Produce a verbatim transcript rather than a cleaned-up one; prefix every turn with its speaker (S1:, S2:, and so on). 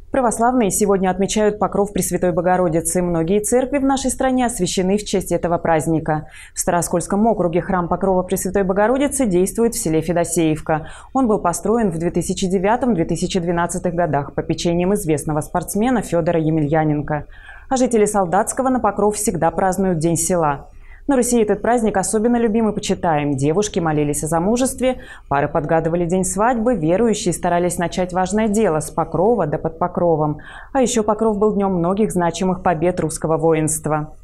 S1: Православные сегодня отмечают Покров Пресвятой Богородицы. Многие церкви в нашей стране освящены в честь этого праздника. В Староскольском округе храм Покрова Пресвятой Богородицы действует в селе Федосеевка. Он был построен в две тысячи девятом — две тысячи двенадцатом годах попечением известного спортсмена Федора Емельяненко. А жители Солдатского на Покров всегда празднуют День села. На Руси этот праздник особенно любим и почитаем. Девушки молились о замужестве, пары подгадывали день свадьбы, верующие старались начать важное дело с покрова да под покровом. А еще Покров был днем многих значимых побед русского воинства.